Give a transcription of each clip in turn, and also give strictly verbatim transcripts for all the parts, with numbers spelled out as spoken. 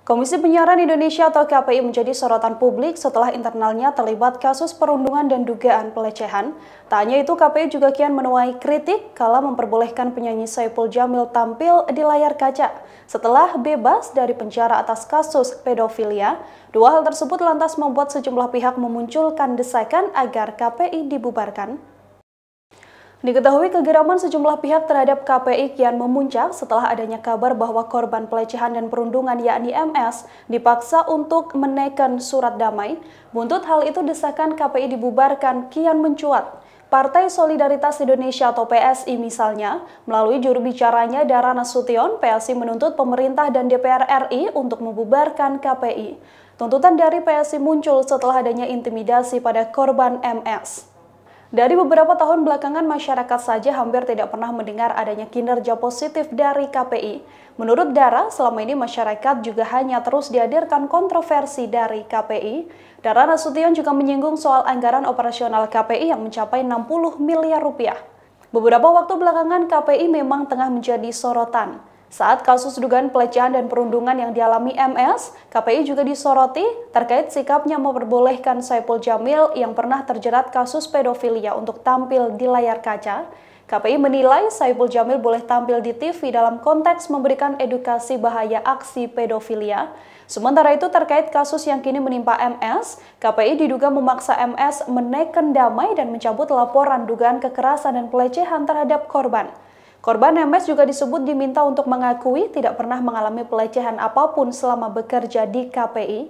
Komisi Penyiaran Indonesia atau K P I menjadi sorotan publik setelah internalnya terlibat kasus perundungan dan dugaan pelecehan. Tak hanya itu, K P I juga kian menuai kritik kala memperbolehkan penyanyi Saipul Jamil tampil di layar kaca setelah bebas dari penjara atas kasus pedofilia. Dua hal tersebut lantas membuat sejumlah pihak memunculkan desakan agar K P I dibubarkan. Diketahui kegeraman sejumlah pihak terhadap K P I kian memuncak setelah adanya kabar bahwa korban pelecehan dan perundungan yakni M S dipaksa untuk menaikkan surat damai. Buntut hal itu, desakan K P I dibubarkan kian mencuat. Partai Solidaritas Indonesia atau P S I misalnya, melalui juru bicaranya Dara Nasution, P S I menuntut pemerintah dan D P R R I untuk membubarkan K P I. Tuntutan dari P S I muncul setelah adanya intimidasi pada korban M S. Dari beberapa tahun belakangan, masyarakat saja hampir tidak pernah mendengar adanya kinerja positif dari K P I. Menurut Dara, selama ini masyarakat juga hanya terus dihadirkan kontroversi dari K P I. Dara Nasution juga menyinggung soal anggaran operasional K P I yang mencapai enam puluh miliar rupiah. Beberapa waktu belakangan K P I memang tengah menjadi sorotan. Saat kasus dugaan pelecehan dan perundungan yang dialami M S, K P I juga disoroti terkait sikapnya memperbolehkan Saipul Jamil yang pernah terjerat kasus pedofilia untuk tampil di layar kaca. K P I menilai Saipul Jamil boleh tampil di T V dalam konteks memberikan edukasi bahaya aksi pedofilia. Sementara itu, terkait kasus yang kini menimpa M S, K P I diduga memaksa M S menaikkan damai dan mencabut laporan dugaan kekerasan dan pelecehan terhadap korban. Korban M S juga disebut diminta untuk mengakui tidak pernah mengalami pelecehan apapun selama bekerja di K P I.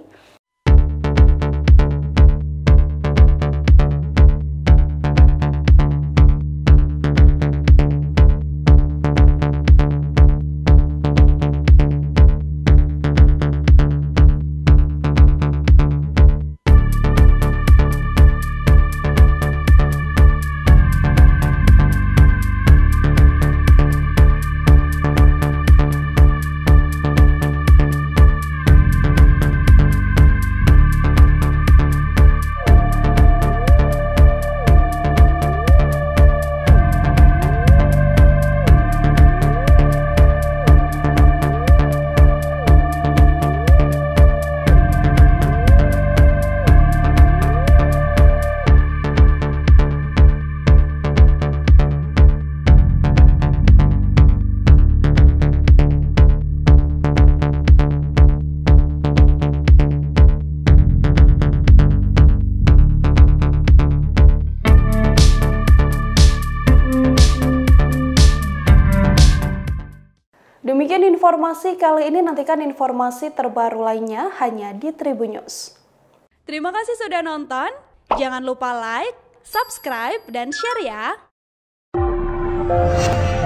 Demikian informasi kali ini, nantikan informasi terbaru lainnya hanya di Tribun News. Terima kasih sudah nonton, jangan lupa like, subscribe, dan share ya!